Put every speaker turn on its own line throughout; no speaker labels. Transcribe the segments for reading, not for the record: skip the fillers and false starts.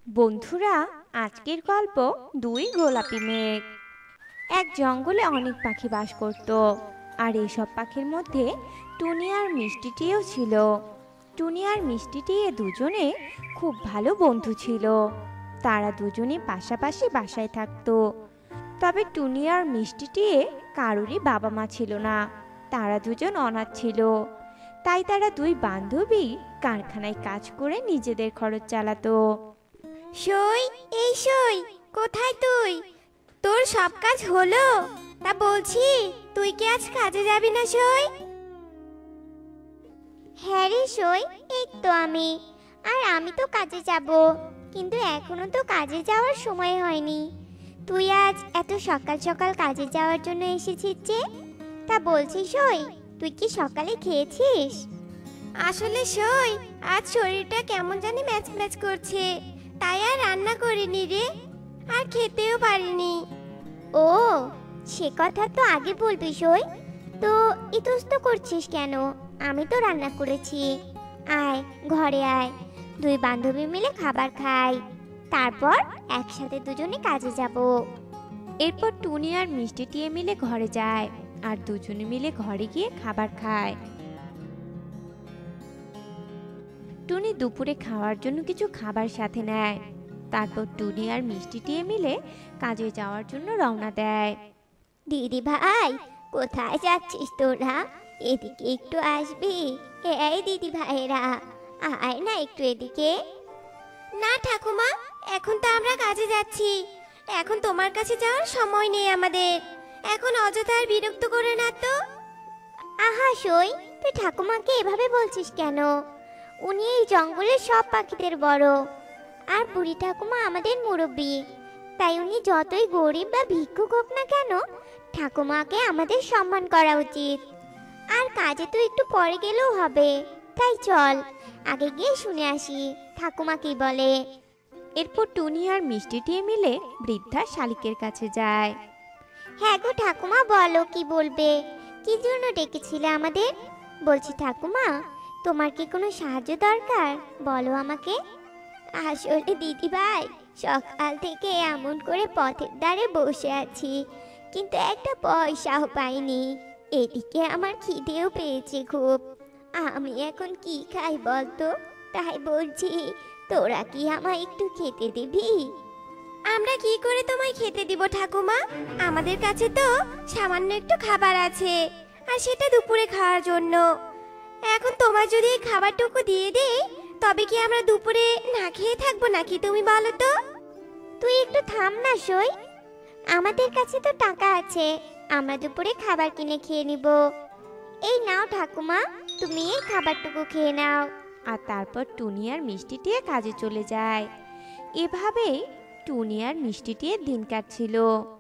বন্ধুরা, আজকের গল্প দুই গোলাপি মেঘ। এক জঙ্গলে অনেক পাখি বাস করত, আর এইসব পাখির মধ্যে টুনি আর মিষ্টিটিও ছিল। টুনি আর মিষ্টিটিয়ে দুজনে খুব ভালো বন্ধু ছিল। তারা দুজনে পাশাপাশি বাসায় থাকতো। তবে টুনি আর মিষ্টিটিয়ে কারোরই বাবা মা ছিল না। তারা দুজন অনাথ ছিল। তাই তারা দুই বান্ধবী কারখানায় কাজ করে নিজেদের খরচ চালাতো।
সই, এই সই, কোথায় তুই? তোর সব কাজ হলো? তা বলছি, তুই কি আজ কাজে যাবি না সই?
হ্যাঁ রে সই, এই তো আমি তো কাজে যাব, কিন্তু এখনো তো কাজে যাওয়ার সময় হয়নি। তুই আজ এত সকাল সকাল কাজে যাওয়ার জন্য এসেছিস যে? তা বলছি সই, তুই কি সকালে খেয়েছিস?
আসলে সই, আজ শরীরটা কেমন জানি ম্যাচ ম্যাচ করছে, তাই আর রান্না করিনি রে, আর খেতেও পারিনি।
ও, সে কথা তো আগে বলবি সই। তো ইতস্ত করছিস কেন? আমি তো রান্না করেছি। আয়, ঘরে আয়, দুই বান্ধবী মিলে খাবার খাই, তারপর একসাথে দুজনে কাজে যাব।
এরপর টুনি আর মিষ্টিটিয়ে মিলে ঘরে যায়, আর দুজনে মিলে ঘরে গিয়ে খাবার খায়। টুনি দুপুরে খাওয়ার জন্য কিছু খাবার সাথে নেয়। তারপর টুনি আর মিষ্টিটিয়ে মিলে কাজে যাওয়ার জন্য রওনা দেয়।
দিদি ভাই, কোথায় যাচ্ছিস তোরা? এদিকে একটু আসবি? এই দিদি ভাইরা, আয় না একটু এদিকে।
না ঠাকুমা, এখন তো আমরা কাজে যাচ্ছি, এখন তোমার কাছে যাওয়ার সময় নেই আমাদের। এখন অযথা আর বিরক্ত করে না তো।
আহা সই, তুই ঠাকুমাকে এভাবে বলছিস কেন? উনি এই জঙ্গলের সব পাখিদের বড়, আর বুড়ি ঠাকুমা আমাদের মুরব্বী। তাই উনি যতই গরিব বা ভিক্ষুক হোক না কেন, ঠাকুমাকে আমাদের সম্মান করা উচিত। আর কাজে তো একটু পরে গেলেও হবে, তাই চল আগে গিয়ে শুনে আসি ঠাকুমা কি বলে।
এরপর টুনি আর মিষ্টিটিয়ে মিলে বৃদ্ধা শালিকের কাছে যায়।
হ্যাঁ গো ঠাকুমা, বলো কি বলবে? কি জন্য ডেকেছিলে আমাদের? বলছি ঠাকুমা, তোমার কি কোনো সাহায্য দরকার? বলো আমাকে। আসলে দিদি ভাই, সকাল থেকে এমন করে পথের ধারে বসে আছি, কিন্তু একটা পয়সাও পাইনি। এদিকে আমার খিদেও পেয়েছে খুব। আমি এখন কি খাই বলতো? তাই বলছি, তোরা কি আমায় একটু খেতে দিবি?
আমরা কি করে তোমায় খেতে দিব ঠাকুমা? আমাদের কাছে তো সামান্য একটু খাবার আছে, আর সেটা দুপুরে খাওয়ার জন্য। এখন তোমার যদি এই খাবারটুকু দিয়ে দেই, তবে কি আমরা দুপুরে না খেয়ে থাকবো নাকি, তুমি বলো তো?
তুই একটু থাম না সই, আমাদের কাছে তো টাকা আছে, আমরা দুপুরে খাবার কিনে খেয়ে নিব। এই নাও ঠাকুমা, তুমি এই খাবারটুকু খেয়ে নাও।
আর তারপর টুনি আর মিষ্টিটিয়ে কাজে চলে যায়। এভাবেই টুনি আর মিষ্টিটিয়ে দিন কাটছিল।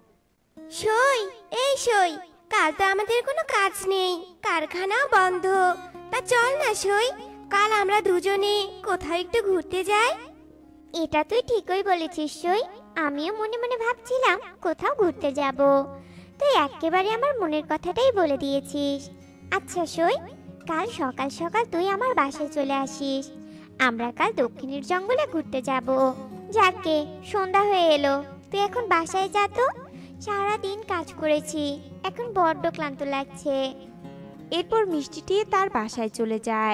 সই, এই সই, কাল তো আমাদের কোনো কাজ নেই, কারখানাও বন্ধ। তা চল না সই, কাল আমরা দুজনে কোথাও একটু ঘুরতে যাই।
এটা তুই ঠিকই বলেছিস সই, আমিও মনে মনে ভাবছিলাম কোথাও ঘুরতে যাব। তুই একেবারে আমার মনের কথাটাই বলে দিয়েছিস। আচ্ছা সই, কাল সকাল সকাল তুই আমার বাসায় চলে আসিস। আমরা কাল দক্ষিণের জঙ্গলে ঘুরতে যাব। যাকে সন্ধ্যা হয়ে এলো, তুই এখন বাসায় যা তো। সারাদিন কাজ করেছি, এখন বড্ড ক্লান্ত লাগছে।
এরপর মিষ্টিটিয়ে তার বাসায় চলে যায়।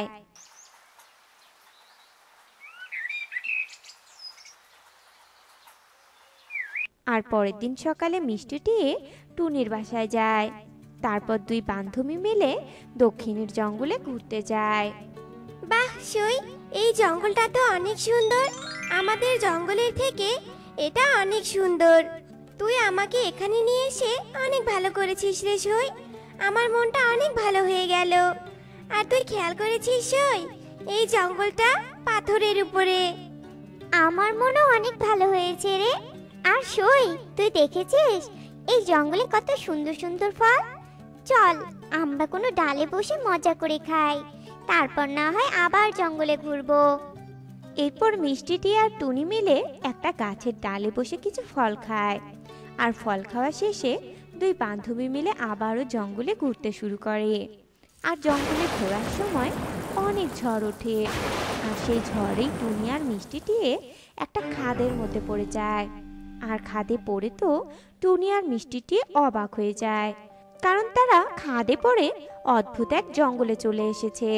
আর পরের দিন সকালে মিষ্টিটিয়ে টুনির বাসায় যায়। তারপর দুই বান্ধবী মিলে দক্ষিণের জঙ্গলে ঘুরতে যায়।
বাহ সই, এই জঙ্গলটা তো অনেক সুন্দর। আমাদের জঙ্গলের থেকে এটা অনেক সুন্দর। তুই আমাকে এখানে নিয়ে এসে অনেক ভালো করেছিস রে সই, আমার মনটা অনেক ভালো হয়ে গেল। আর তুই খেয়াল করেছিস সই, এই জঙ্গলটা পাথরের উপরে।
আমার মনও অনেক ভালো হয়েছে রে। আর সই, তুই দেখেছিস এই জঙ্গলে কত সুন্দর সুন্দর ফল? চল আমরা কোনো ডালে বসে মজা করে খাই, তারপর না হয় আবার জঙ্গলে ঘুরবো।
এরপর মিষ্টিটিয়ে আর টুনি মিলে একটা গাছের ডালে বসে কিছু ফল খায়। আর ফল খাওয়া শেষে দুই বান্ধবী মিলে আবারও জঙ্গলে ঘুরতে শুরু করে। আর জঙ্গলে ঘোরার সময় অনেক ঝড় ওঠে, আর সেই ঝড়েই টুনি আর মিষ্টিটি একটা খাদের মধ্যে পড়ে যায়। আর খাদে পড়ে তো টুনি আর মিষ্টিটি অবাক হয়ে যায়, কারণ তারা খাদে পড়ে অদ্ভুত এক জঙ্গলে চলে এসেছে।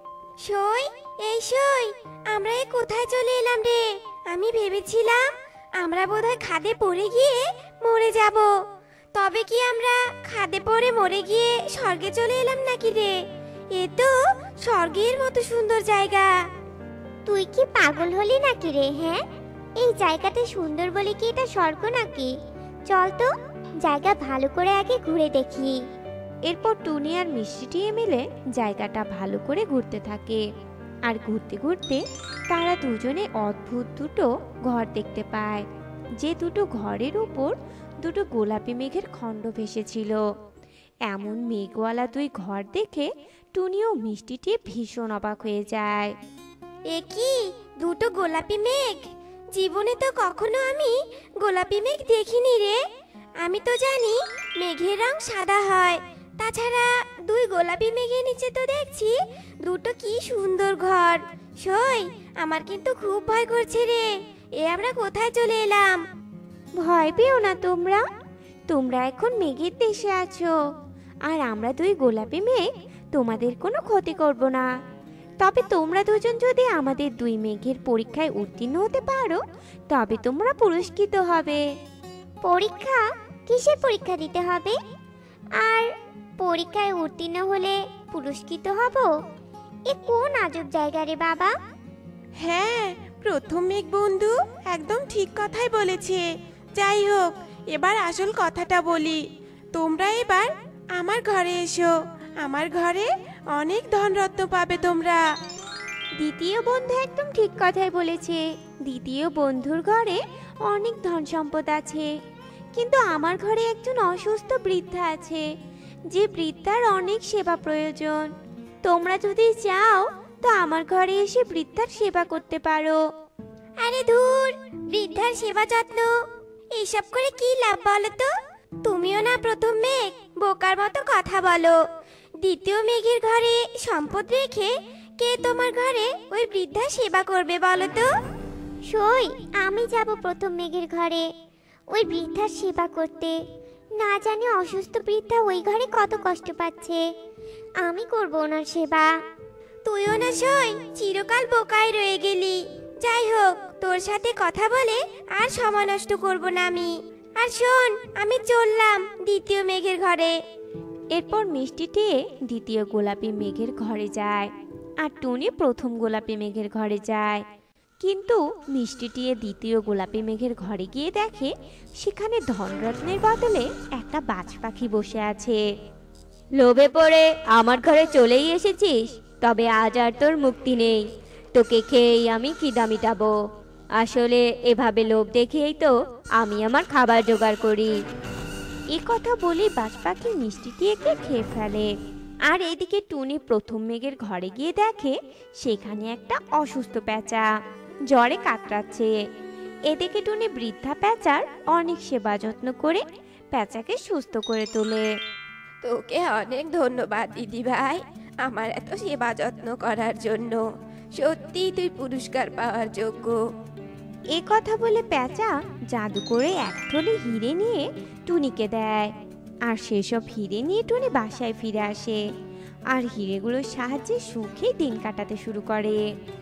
সই, এই সই, আমরা এ কোথায় চলে এলাম রে? আমি ভেবেছিলাম আমরা বোধহয় খাদে পড়ে গিয়ে মরে যাব। তবে কি আমরা খাদে পড়ে মরে গিয়ে স্বর্গে চলে এলাম নাকি রে? এ তো স্বর্গের মতো সুন্দর জায়গা।
তুই কি পাগল হলি নাকি রে? হ্যাঁ, এই জায়গাটা সুন্দর বলে কি এটা স্বর্গ নাকি? চল তো জায়গা ভালো করে আগে ঘুরে দেখি।
এরপর টুনি আর মিষ্টিটি মিলে জায়গাটা ভালো করে ঘুরতে থাকে। আর ঘুরতে ঘুরতে তারা দুজনে অদ্ভুত দুটো ঘর দেখতে পায়, যে দুটো ঘরের উপর দুটো গোলাপি মেঘের খণ্ড ভেসেছিল। এমন মেঘওয়ালা দুই ঘর দেখে টুনি ও মিষ্টিটি ভীষণ অবাক হয়ে যায়।
এ কি দুটো গোলাপি মেঘ? জীবনে তো কখনো আমি গোলাপি মেঘ দেখিনি রে। আমি তো জানি মেঘের রং সাদা হয়, তাছাড়া দুই গোলাপি মেঘের নিচে তো দেখছি দুটো কি সুন্দর ঘর। সই, আমার কিন্তু খুব ভয় করছে রে। এ আমরা কোথায় চলে এলাম?
ভয় পেও না তোমরা, তোমরা এখন মেঘের দেশে আছো। আর আমরা দুই গোলাপি মেঘ তোমাদের কোনো ক্ষতি করব না। তবে তোমরা দুজন যদি আমাদের দুই মেঘের পরীক্ষায় উত্তীর্ণ হতে পারো, তবে তোমরা পুরস্কৃত হবে।
পরীক্ষা? কিসের পরীক্ষা দিতে হবে? আর পরীক্ষায় উত্তীর্ণ হলে পুরস্কৃত হব? এ কোন আজব জায়গা রে বাবা?
হ্যাঁ, প্রথম মেঘ বন্ধু একদম ঠিক কথাই বলেছে। যাই হোক, এবার আসল কথাটা বলি। তোমরা এবার আমার ঘরে এসো। আমার ঘরে অনেক ধনরত্ন পাবে তোমরা।
দ্বিতীয় বন্ধু একদম ঠিক কথাই বলেছে। দ্বিতীয় বন্ধুর ঘরে অনেক ধন সম্পদ আছে, কিন্তু আমার ঘরে একজন অসুস্থ বৃদ্ধা আছে, যে বৃদ্ধার অনেক সেবা প্রয়োজন। তোমরা যদি চাও তো আমার ঘরে এসে বৃদ্ধার সেবা করতে পারো।
আরে ধুর, বৃদ্ধার সেবা যত্ন এইসব করে কি লাভ বলো তো? তুমিও না প্রথম মেঘ, বোকার মতো কথা বলো। দ্বিতীয় মেঘের ঘরে সম্পদ রেখে কে তোমার ঘরে ওই বৃদ্ধার সেবা করবে বলো তো?
সই, আমি যাব প্রথম মেঘের ঘরে ওই বৃদ্ধার সেবা করতে। না জানি অসুস্থ বৃদ্ধা ওই ঘরে কত কষ্ট পাচ্ছে। আমি করব ওনার সেবা।
তুইও না সই চিরকাল বোকায় রয়ে গেলি। যাই হোক, তোর সাথে কথা বলে আর সময় নষ্ট করব না আমি। আর শোন, আমি চললাম দ্বিতীয় মেঘের ঘরে।
এরপর মিষ্টিটি দ্বিতীয় গোলাপি মেঘের ঘরে যায়, আর টুনি প্রথম গোলাপি মেঘের ঘরে যায়। কিন্তু মিষ্টিটি দ্বিতীয় গোলাপি মেঘের ঘরে গিয়ে দেখে সেখানে ধনরত্নের বদলে একটা বাজ পাখি বসে আছে। লোভে পড়ে আমার ঘরে চলেই এসেছিস, তবে আজ আর তোর মুক্তি নেই। তোকে খেয়েই আমি খিদা মিটাবো। আসলে এভাবে লোভ দেখেই তো আমি আমার খাবার জোগাড় করি। এ কথা বলে বাজ পাখি মিষ্টিটিকে খেয়ে ফেলে। আর এদিকে টুনি প্রথম মেঘের ঘরে গিয়ে দেখে সেখানে একটা অসুস্থ পেঁচা জ্বরে কাতরাচ্ছে। এদিকে টুনি বৃদ্ধা পেঁচার অনেক সেবা যত্ন করে পেঁচাকে সুস্থ করে তোলে।
তোকে অনেক ধন্যবাদ দিদি ভাই, আমার এত সেবা যত্ন করার জন্য। সত্যি তুই পুরস্কার পাওয়ার যোগ্য।
এ কথা বলে পেঁচা জাদু করে এক থলি হিরে নিয়ে টুনিকে দেয়। আর সেসব হিরে নিয়ে টুনি বাসায় ফিরে আসে, আর হিরেগুলোর সাহায্যে সুখে দিন কাটাতে শুরু করে।